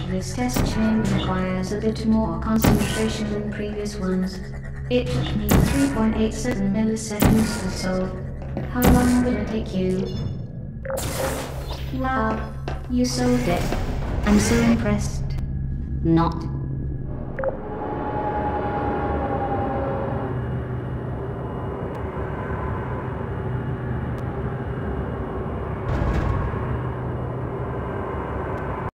This test chain requires a bit more concentration than previous ones. It took me 3.87 milliseconds to solve. How long will it take you? Wow, you solved it. I'm so impressed. Not.